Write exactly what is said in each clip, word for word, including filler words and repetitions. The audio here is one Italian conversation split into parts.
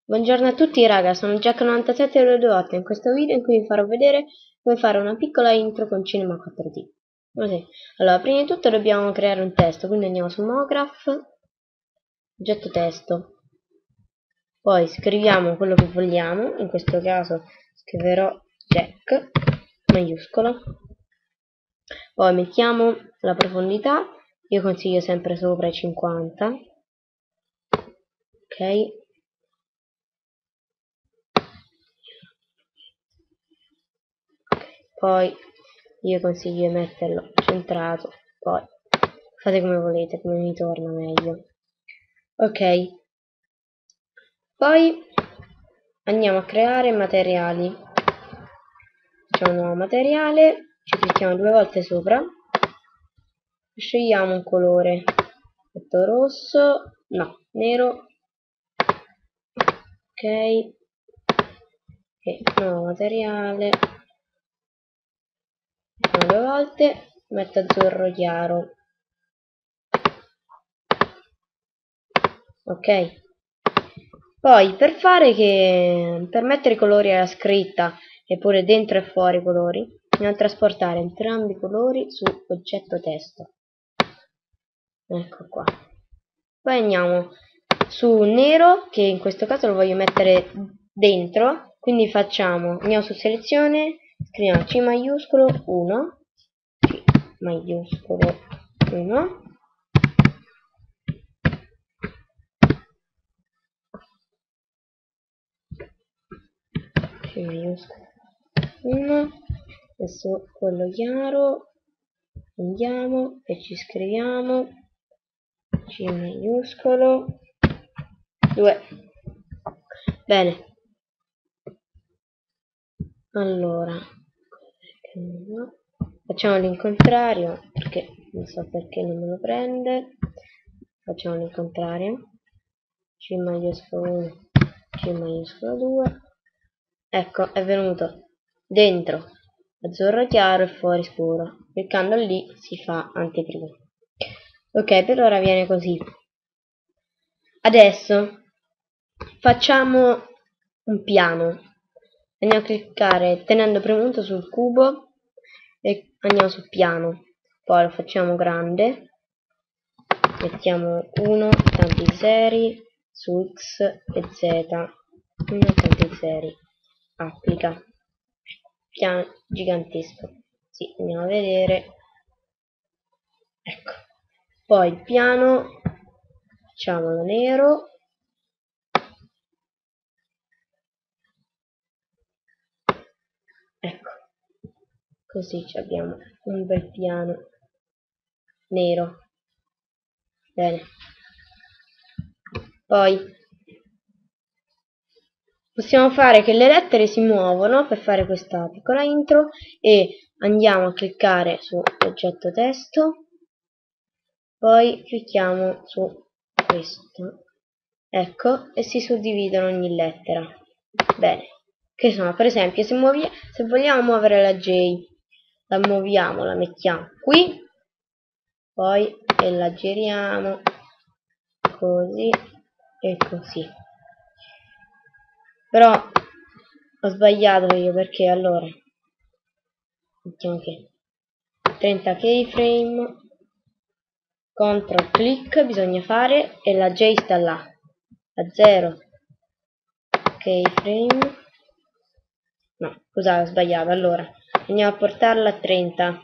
Buongiorno a tutti raga, sono Jack novantasette zero due otto. In questo video in cui vi farò vedere come fare una piccola intro con Cinema quattro D. Così. Allora, prima di tutto dobbiamo creare un testo, quindi andiamo su Mograph, oggetto testo, poi scriviamo quello che vogliamo, in questo caso scriverò Jack, maiuscolo, poi mettiamo la profondità, io consiglio sempre sopra i cinquanta, ok. Poi io consiglio di metterlo centrato, poi fate come volete, come vi torna meglio. Ok, poi andiamo a creare materiali. Facciamo un nuovo materiale, ci clicchiamo due volte sopra, scegliamo un colore, metto rosso, no, nero, ok, e nuovo materiale, due volte, metto azzurro chiaro, ok. Poi per fare che per mettere i colori alla scritta e pure dentro e fuori i colori, andiamo a trasportare entrambi i colori su oggetto testo, ecco qua. Poi andiamo su nero, che in questo caso lo voglio mettere dentro, quindi facciamo, andiamo su selezione, scriviamo C maiuscolo uno, C maiuscolo uno, C maiuscolo uno, adesso quello chiaro, andiamo e ci scriviamo C maiuscolo due. Bene, allora facciamo l'incontrario perché non so perché non me lo prende. Facciamo l'incontrario, C maiuscolo uno, C maiuscolo due. Ecco, è venuto dentro azzurro chiaro e fuori scuro. Cliccando lì si fa anteprima. Ok, per ora viene così. Adesso facciamo un piano. Andiamo a cliccare tenendo premuto sul cubo e andiamo sul piano. Poi lo facciamo grande. Mettiamo uno tanti zeri su X e Z. uno tanti zeri. Applica. Piano gigantesco. Sì, andiamo a vedere. Ecco. Poi il piano facciamolo nero. Ecco. Così abbiamo un bel piano nero. Bene. Poi possiamo fare che le lettere si muovono per fare questa piccola intro e andiamo a cliccare su oggetto testo, poi clicchiamo su questo, ecco, e si suddividono ogni lettera. Bene, che sono per esempio se, muovi, se vogliamo muovere la J, la muoviamo, la mettiamo qui, poi e la giriamo così e così. Però ho sbagliato io perché allora mettiamo che trenta keyframe, control click bisogna fare e la J sta là a zero keyframe, no scusate ho sbagliato, allora andiamo a portarla a trenta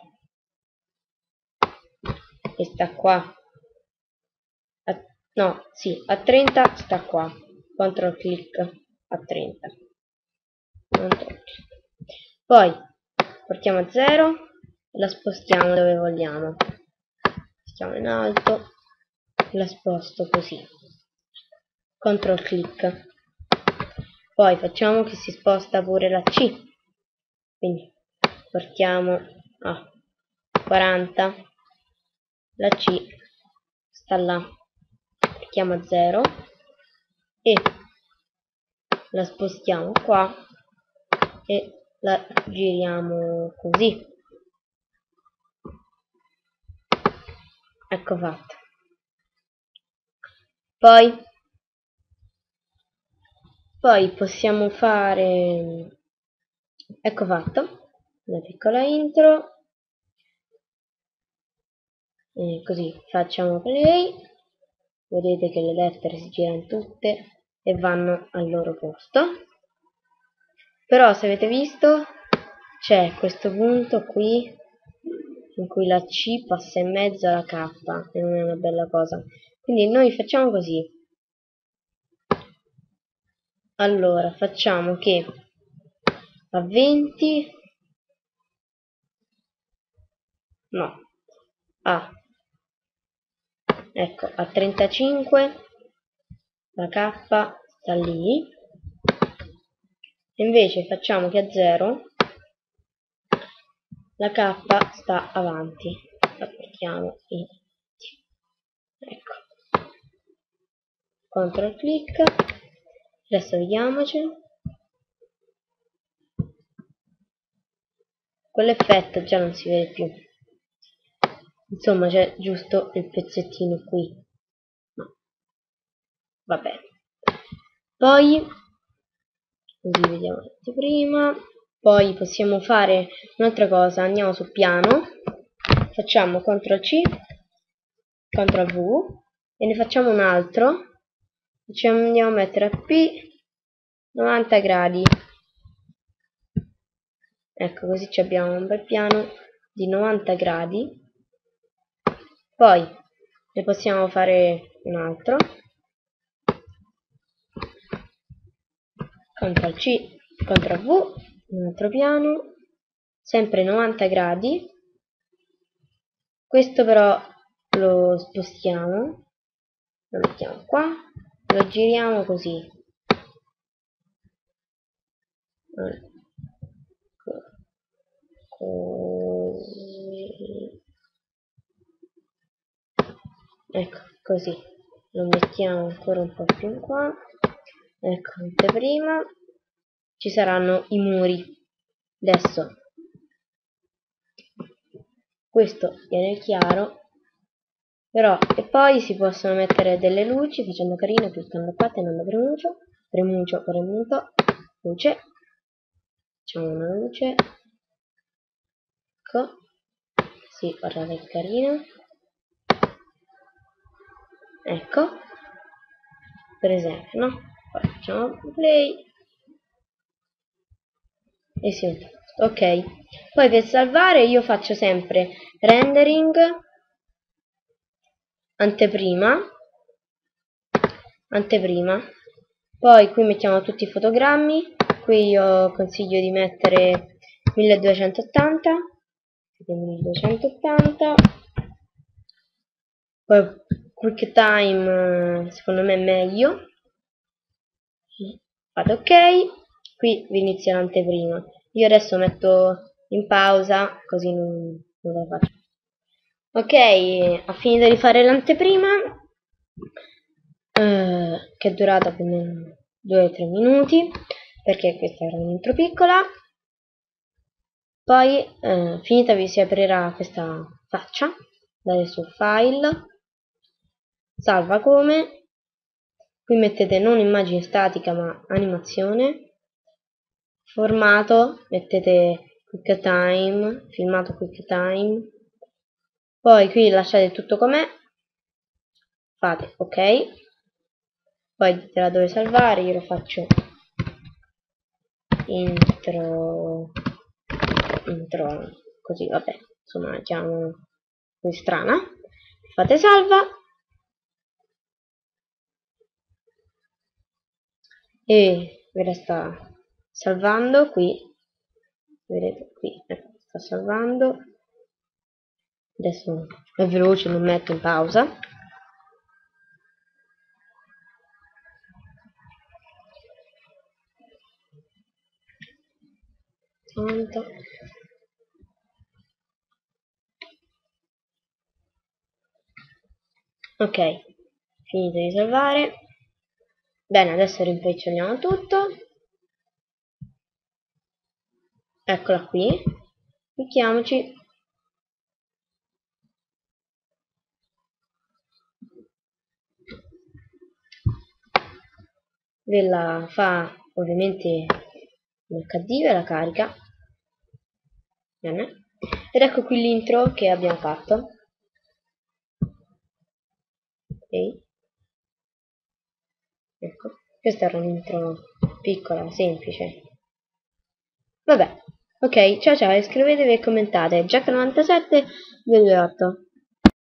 e sta qua a, no sì a trenta sta qua, control click a trenta, control click. Poi portiamo a zero e la spostiamo dove vogliamo, stiamo in alto, la sposto così, control click. Poi facciamo che si sposta pure la C, quindi portiamo a quaranta, la C sta là, mettiamo a zero e la spostiamo qua e la giriamo così. Ecco fatto. Poi Poi possiamo fare, ecco fatto, una piccola intro, e così facciamo play, vedete che le lettere si girano tutte e vanno al loro posto. Però se avete visto c'è questo punto qui in cui la C passa in mezzo alla K e non è una bella cosa. Quindi noi facciamo così. Allora facciamo che a venti, no, a, ecco, a trentacinque la K sta lì. Invece facciamo che a zero la K sta avanti. Applichiamo i ecco. Control clic. Adesso vediamoci. Quell'effetto già non si vede più. Insomma c'è giusto il pezzettino qui. No. Va bene. Poi così vediamo prima. Poi possiamo fare un'altra cosa. Andiamo sul piano. Facciamo control C, control V e ne facciamo un altro. Ci andiamo a mettere a P novanta gradi. Ecco, così abbiamo un bel piano di novanta gradi. Poi ne possiamo fare un altro. control C, control V, un altro piano, sempre novanta gradi. Questo però lo spostiamo, lo mettiamo qua, lo giriamo così. Così. Ecco, così. Lo mettiamo ancora un po' più in qua. Ecco, anteprima. Ci saranno i muri. Adesso questo viene chiaro. Però, e poi si possono mettere delle luci facendo carino, cliccando qua, tenendo premuto, premuto, premuto, luce. Facciamo una luce. Ecco. Sì, guardate che carino. Ecco. Per esempio, no? Poi facciamo play. E si mette. Ok. Poi per salvare io faccio sempre rendering, anteprima, anteprima. Poi qui mettiamo tutti i fotogrammi. Qui io consiglio di mettere milleduecentottanta. milleduecentottanta. Poi QuickTime secondo me è meglio. Fate ok. Qui vi inizia l'anteprima. Io adesso metto in pausa così non, non la faccio. Ok, ho finito di fare l'anteprima, eh, che è durata più o meno due o tre minuti, perché questa era un'intro piccola. Poi, eh, finita, vi si aprirà questa faccia, andate su File, Salva come, qui mettete non immagine statica ma animazione, formato, mettete QuickTime, filmato QuickTime, poi qui lasciate tutto com'è, fate ok, poi dite da dove salvare, io lo faccio intro, intro, così vabbè, insomma diciamo così strana, fate salva e ve la sta salvando qui, vedete qui, ecco, sta salvando. Adesso è veloce, non metto in pausa. Ok, finito di salvare. Bene, adesso rimpiccioliamo tutto. Eccola qui. Clicchiamoci. ve la fa ovviamente in acca di, ve la carica. Bene. Ed ecco qui l'intro che abbiamo fatto. Ok. Ecco, questa era un'intro piccola, semplice. Vabbè, ok, ciao ciao, iscrivetevi e commentate. Jack novantasette due due otto.